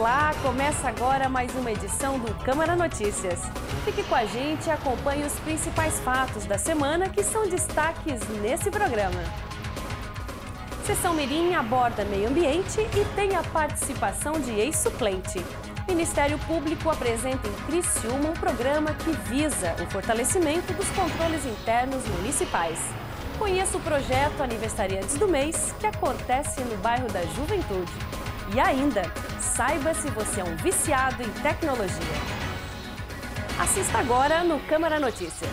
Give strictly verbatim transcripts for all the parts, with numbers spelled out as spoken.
Olá, começa agora mais uma edição do Câmara Notícias. Fique com a gente e acompanhe os principais fatos da semana que são destaques nesse programa. Sessão Mirim aborda meio ambiente e tem a participação de ex-suplente. Ministério Público apresenta em Criciúma um programa que visa o fortalecimento dos controles internos municipais. Conheça o projeto Aniversariantes do Mês, que acontece no bairro da Juventude. E ainda, saiba se você é um viciado em tecnologia. Assista agora no Câmara Notícias.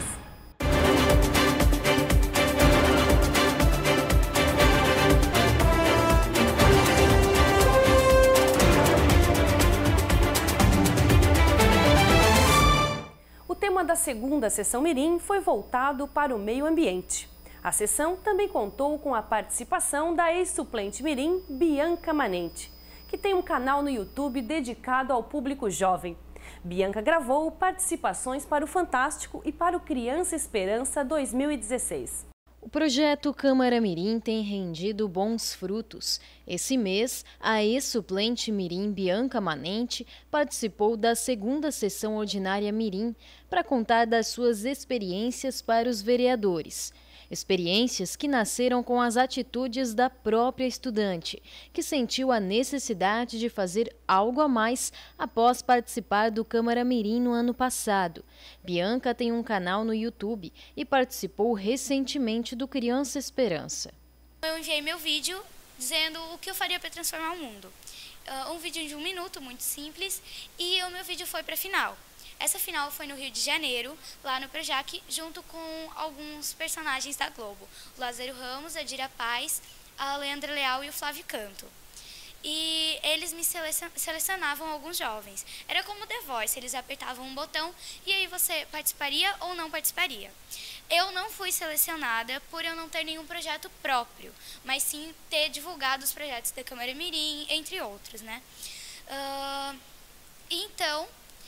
O tema da segunda sessão Mirim foi voltado para o meio ambiente. A sessão também contou com a participação da ex-suplente Mirim, Bianca Manente, que tem um canal no YouTube dedicado ao público jovem. Bianca gravou participações para o Fantástico e para o Criança Esperança dois mil e dezesseis. O projeto Câmara Mirim tem rendido bons frutos. Esse mês, a ex-suplente Mirim Bianca Manente participou da segunda sessão ordinária Mirim para contar das suas experiências para os vereadores. Experiências que nasceram com as atitudes da própria estudante, que sentiu a necessidade de fazer algo a mais após participar do Câmara Mirim no ano passado. Bianca tem um canal no YouTube e participou recentemente do Criança Esperança. Eu enviei meu vídeo dizendo o que eu faria para transformar o mundo. Uh, um vídeo de um minuto, muito simples, e o meu vídeo foi para a final. Essa final foi no Rio de Janeiro, lá no Projac, junto com alguns personagens da Globo. O Lázaro Ramos, a Dira Paz, a Leandra Leal e o Flávio Canto. E eles me selecionavam alguns jovens. Era como The Voice, eles apertavam um botão e aí você participaria ou não participaria. Eu não fui selecionada por eu não ter nenhum projeto próprio, mas sim ter divulgado os projetos da Câmara Mirim, entre outros, né? Uh, então...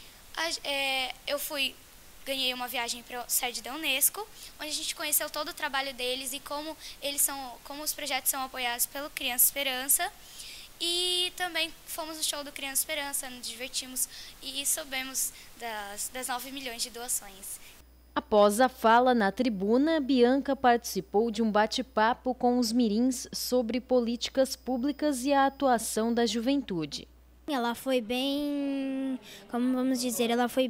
É, eu fui, ganhei uma viagem para a sede da Unesco, onde a gente conheceu todo o trabalho deles e como eles são, como os projetos são apoiados pelo Criança Esperança. E também fomos no show do Criança Esperança, nos divertimos e soubemos das, das nove milhões de doações. Após a fala na tribuna, Bianca participou de um bate-papo com os mirins sobre políticas públicas e a atuação da juventude. Ela foi bem, como vamos dizer, ela foi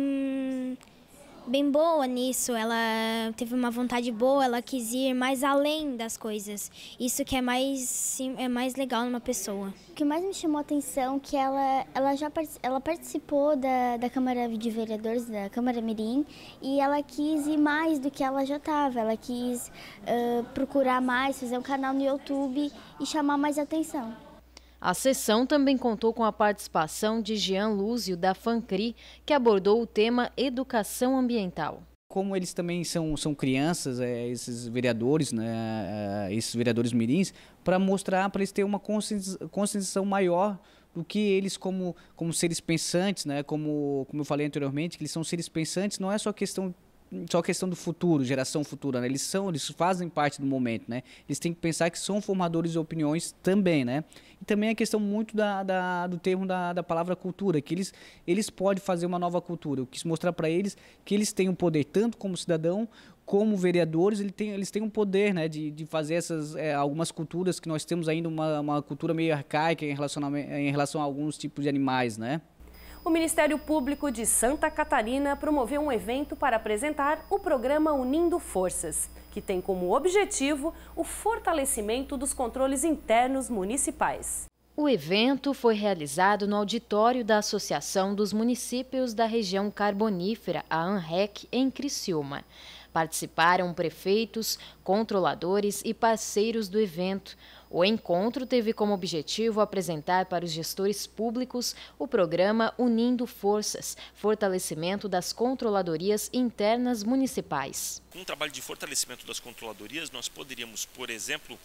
bem, bem boa nisso, ela teve uma vontade boa, ela quis ir mais além das coisas. Isso que é mais, é mais legal numa pessoa. O que mais me chamou a atenção é que ela, ela já ela participou da, da Câmara de Vereadores, da Câmara Mirim, e ela quis ir mais do que ela já estava. Ela quis uh, procurar mais, fazer um canal no YouTube e chamar mais atenção. A sessão também contou com a participação de Jean Lúzio, da FANCRI, que abordou o tema educação ambiental. Como eles também são, são crianças, é, esses vereadores, né, é, esses vereadores mirins, para mostrar, para eles terem uma conscientização maior do que eles como, como seres pensantes, né, como, como eu falei anteriormente, que eles são seres pensantes, não é só questão só questão do futuro, geração futura, né? Eles são, eles fazem parte do momento, né? Eles têm que pensar que são formadores de opiniões também, né? E também a questão muito da, da, do termo da, da palavra cultura, que eles, eles podem fazer uma nova cultura. Eu quis mostrar para eles que eles têm um poder, tanto como cidadão, como vereadores, eles têm, eles têm um poder, né, de, de fazer essas, é, algumas culturas que nós temos ainda uma, uma cultura meio arcaica em relação, em relação a alguns tipos de animais, né? O Ministério Público de Santa Catarina promoveu um evento para apresentar o programa Unindo Forças, que tem como objetivo o fortalecimento dos controles internos municipais. O evento foi realizado no auditório da Associação dos Municípios da Região Carbonífera, a ANREC, em Criciúma. Participaram prefeitos, controladores e parceiros do evento. O encontro teve como objetivo apresentar para os gestores públicos o programa Unindo Forças, fortalecimento das controladorias internas municipais. Com um trabalho de fortalecimento das controladorias, nós poderíamos, por exemplo,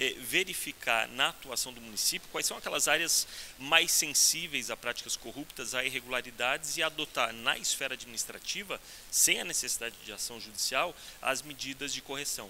verificar na atuação do município quais são aquelas áreas mais sensíveis a práticas corruptas, a irregularidades e adotar na esfera administrativa, sem a necessidade de ação judicial, as medidas de correção.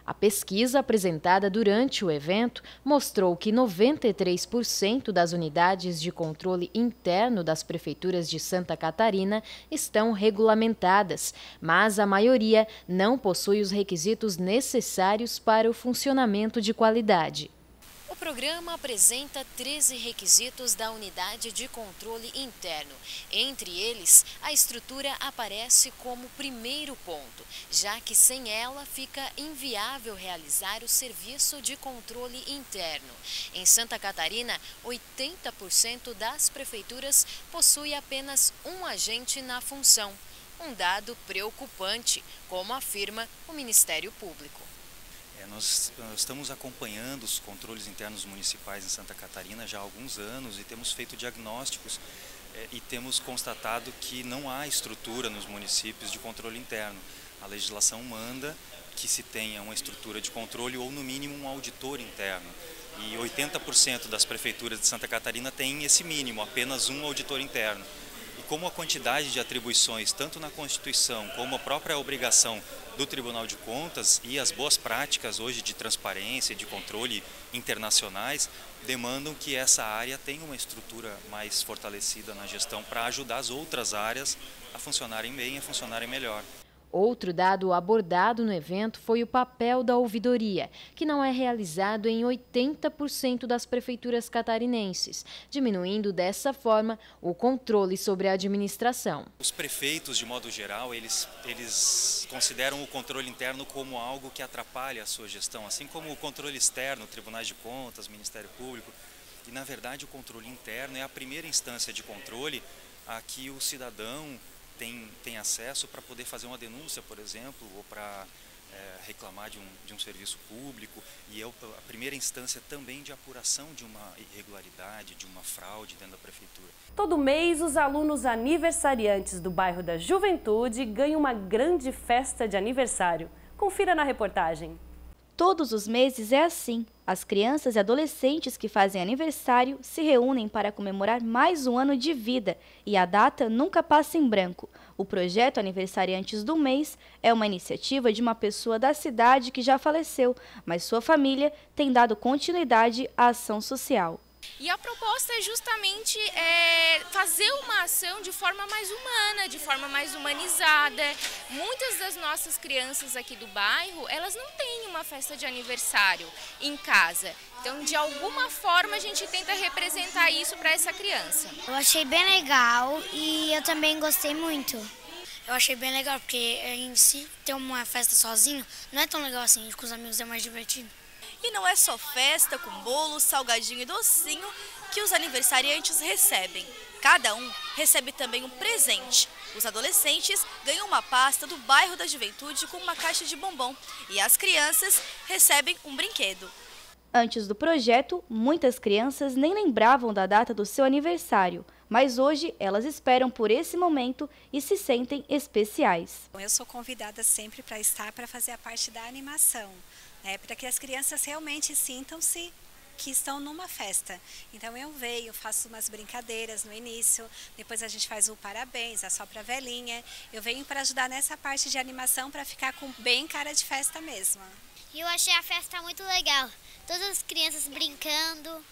A pesquisa apresentada durante o evento mostrou que noventa e três por cento das unidades de controle interno das prefeituras de Santa Catarina estão regulamentadas, mas a maioria não possui os requisitos necessários para o funcionamento de qualidade. O programa apresenta treze requisitos da unidade de controle interno. Entre eles, a estrutura aparece como primeiro ponto, já que sem ela fica inviável realizar o serviço de controle interno. Em Santa Catarina, oitenta por cento das prefeituras possui apenas um agente na função. Um dado preocupante, como afirma o Ministério Público. É, nós, nós estamos acompanhando os controles internos municipais em Santa Catarina já há alguns anos e temos feito diagnósticos é, e temos constatado que não há estrutura nos municípios de controle interno. A legislação manda que se tenha uma estrutura de controle ou, no mínimo, um auditor interno. E oitenta por cento das prefeituras de Santa Catarina têm esse mínimo, apenas um auditor interno. E como a quantidade de atribuições, tanto na Constituição como a própria obrigação do Tribunal de Contas e as boas práticas hoje de transparência e de controle internacionais, demandam que essa área tenha uma estrutura mais fortalecida na gestão para ajudar as outras áreas a funcionarem bem e a funcionarem melhor. Outro dado abordado no evento foi o papel da ouvidoria, que não é realizado em oitenta por cento das prefeituras catarinenses, diminuindo dessa forma o controle sobre a administração. Os prefeitos, de modo geral, eles, eles consideram o controle interno como algo que atrapalha a sua gestão, assim como o controle externo, tribunais de contas, Ministério Público. E, na verdade, o controle interno é a primeira instância de controle a que o cidadão Tem, tem acesso para poder fazer uma denúncia, por exemplo, ou para é, reclamar de um, de um serviço público, e é a primeira instância também de apuração de uma irregularidade, de uma fraude dentro da prefeitura. Todo mês, os alunos aniversariantes do bairro da Juventude ganham uma grande festa de aniversário. Confira na reportagem. Todos os meses é assim. As crianças e adolescentes que fazem aniversário se reúnem para comemorar mais um ano de vida e a data nunca passa em branco. O projeto Aniversariantes do Mês é uma iniciativa de uma pessoa da cidade que já faleceu, mas sua família tem dado continuidade à ação social. E a proposta é justamente é, fazer uma ação de forma mais humana, de forma mais humanizada. Muitas das nossas crianças aqui do bairro, elas não têm uma festa de aniversário em casa. Então, de alguma forma, a gente tenta representar isso para essa criança. Eu achei bem legal e eu também gostei muito. Eu achei bem legal, porque em si ter uma festa sozinho não é tão legal assim, com os amigos é mais divertido. E não é só festa com bolo, salgadinho e docinho que os aniversariantes recebem. Cada um recebe também um presente. Os adolescentes ganham uma pasta do bairro da Juventude com uma caixa de bombom e as crianças recebem um brinquedo. Antes do projeto, muitas crianças nem lembravam da data do seu aniversário, mas hoje elas esperam por esse momento e se sentem especiais. Eu sou convidada sempre para estar para fazer a parte da animação. É, para que as crianças realmente sintam-se que estão numa festa. Então eu venho, faço umas brincadeiras no início, depois a gente faz o parabéns, assopra a velhinha. Eu venho para ajudar nessa parte de animação para ficar com bem cara de festa mesmo. Eu achei a festa muito legal, todas as crianças brincando.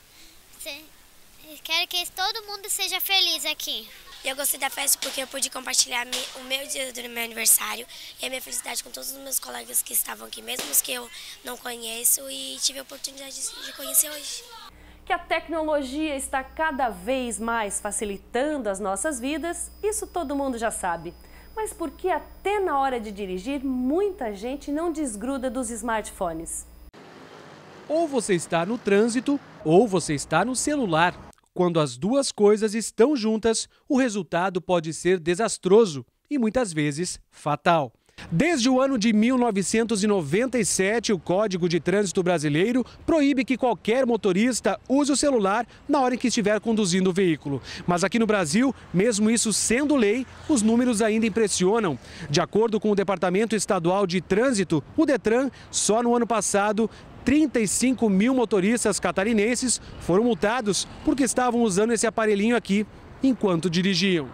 Quero que todo mundo seja feliz aqui. Eu gostei da festa porque eu pude compartilhar o meu dia do meu aniversário e a minha felicidade com todos os meus colegas que estavam aqui, mesmo os que eu não conheço, e tive a oportunidade de conhecer hoje. Que a tecnologia está cada vez mais facilitando as nossas vidas, isso todo mundo já sabe. Mas por que até na hora de dirigir, muita gente não desgruda dos smartphones? Ou você está no trânsito, ou você está no celular. Quando as duas coisas estão juntas, o resultado pode ser desastroso e muitas vezes fatal. Desde o ano de mil novecentos e noventa e sete, o Código de Trânsito Brasileiro proíbe que qualquer motorista use o celular na hora em que estiver conduzindo o veículo. Mas aqui no Brasil, mesmo isso sendo lei, os números ainda impressionam. De acordo com o Departamento Estadual de Trânsito, o Detran, só no ano passado, trinta e cinco mil motoristas catarinenses foram multados porque estavam usando esse aparelhinho aqui enquanto dirigiam.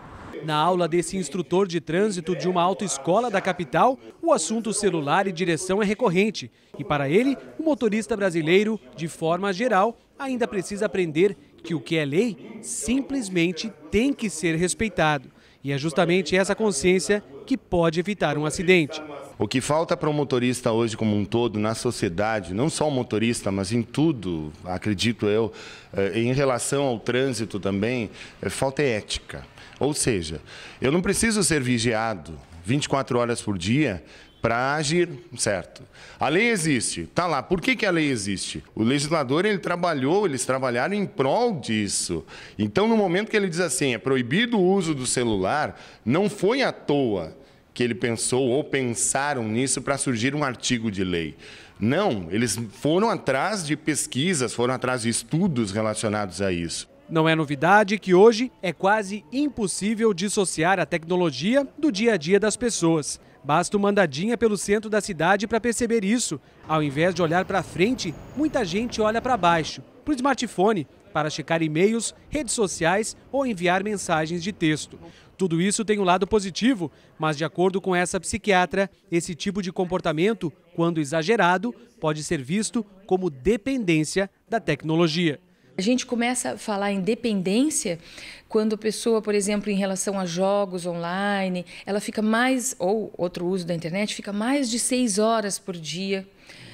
Na aula desse instrutor de trânsito de uma autoescola da capital, o assunto celular e direção é recorrente. E para ele, o motorista brasileiro, de forma geral, ainda precisa aprender que o que é lei simplesmente tem que ser respeitado. E é justamente essa consciência que pode evitar um acidente. O que falta para o motorista hoje como um todo, na sociedade, não só o motorista, mas em tudo, acredito eu, em relação ao trânsito também, falta ética. Ou seja, eu não preciso ser vigiado vinte e quatro horas por dia para agir, certo? A lei existe, tá lá. Por que que a lei existe? O legislador, ele trabalhou, eles trabalharam em prol disso. Então, no momento que ele diz assim, é proibido o uso do celular, não foi à toa que ele pensou ou pensaram nisso para surgir um artigo de lei. Não, eles foram atrás de pesquisas, foram atrás de estudos relacionados a isso. Não é novidade que hoje é quase impossível dissociar a tecnologia do dia a dia das pessoas. Basta uma andadinha pelo centro da cidade para perceber isso. Ao invés de olhar para frente, muita gente olha para baixo, para o smartphone, para checar e-mails, redes sociais ou enviar mensagens de texto. Tudo isso tem um lado positivo, mas de acordo com essa psiquiatra, esse tipo de comportamento, quando exagerado, pode ser visto como dependência da tecnologia. A gente começa a falar em dependência quando a pessoa, por exemplo, em relação a jogos online, ela fica mais, ou outro uso da internet, fica mais de seis horas por dia,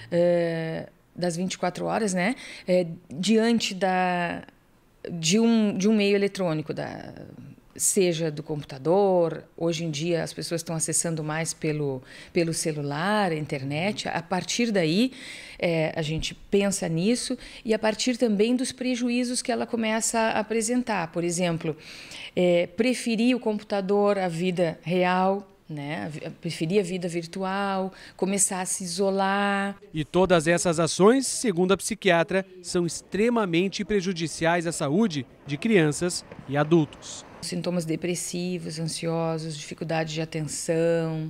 é, das vinte e quatro horas, né, é, diante da, de, um, de um meio eletrônico, da, seja do computador. Hoje em dia as pessoas estão acessando mais pelo, pelo celular, a internet. A partir daí, é, a gente pensa nisso e a partir também dos prejuízos que ela começa a apresentar. Por exemplo, é, preferir o computador à vida real, né? Preferir a vida virtual, começar a se isolar. E todas essas ações, segundo a psiquiatra, são extremamente prejudiciais à saúde de crianças e adultos. Sintomas depressivos, ansiosos, dificuldade de atenção,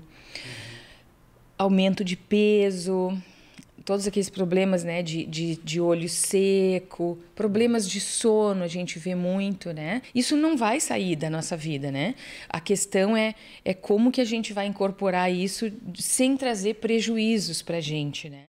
aumento de peso, todos aqueles problemas, né, de, de, de olho seco, problemas de sono, a gente vê muito, né? Isso não vai sair da nossa vida, né? A questão é, é como que a gente vai incorporar isso sem trazer prejuízos para a gente, né?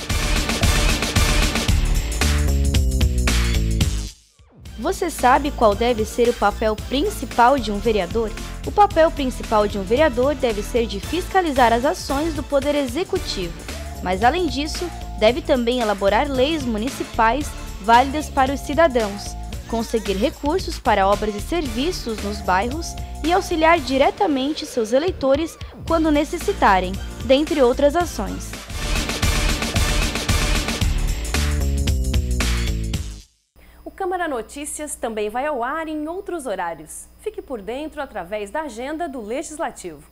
Você sabe qual deve ser o papel principal de um vereador? O papel principal de um vereador deve ser de fiscalizar as ações do Poder Executivo. Mas, além disso, deve também elaborar leis municipais válidas para os cidadãos, conseguir recursos para obras e serviços nos bairros e auxiliar diretamente seus eleitores quando necessitarem, dentre outras ações. Câmara Notícias também vai ao ar em outros horários. Fique por dentro através da agenda do Legislativo.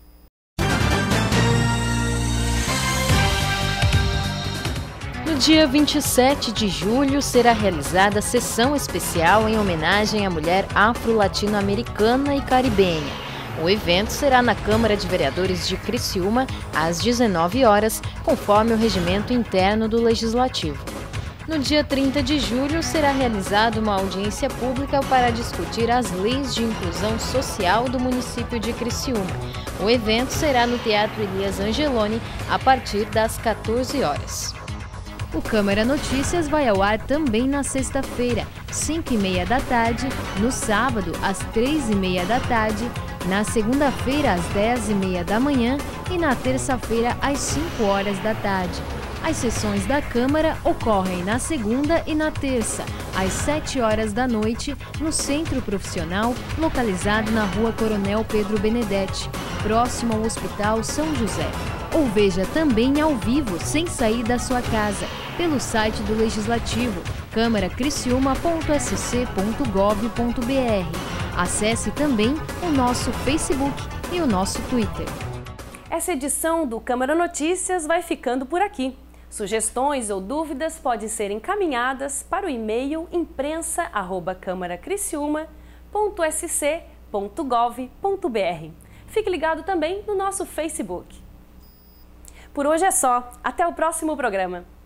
No dia vinte e sete de julho será realizada sessão especial em homenagem à mulher afro-latino-americana e caribenha. O evento será na Câmara de Vereadores de Criciúma, às dezenove horas, conforme o regimento interno do Legislativo. No dia trinta de julho, será realizada uma audiência pública para discutir as leis de inclusão social do município de Criciúma. O evento será no Teatro Elias Angeloni, a partir das quatorze horas. O Câmara Notícias vai ao ar também na sexta-feira, cinco e meia da tarde, no sábado, às três e meia da tarde, na segunda-feira, às dez e meia da manhã e na terça-feira, às cinco horas da tarde. As sessões da Câmara ocorrem na segunda e na terça, às sete horas da noite, no Centro Profissional, localizado na Rua Coronel Pedro Benedetti, próximo ao Hospital São José. Ou veja também ao vivo, sem sair da sua casa, pelo site do Legislativo, câmara criciúma ponto s c ponto gov ponto b r. Acesse também o nosso Facebook e o nosso Twitter. Essa edição do Câmara Notícias vai ficando por aqui. Sugestões ou dúvidas podem ser encaminhadas para o e-mail imprensa arroba câmara criciúma ponto s c ponto gov ponto b r. Fique ligado também no nosso Facebook. Por hoje é só. Até o próximo programa.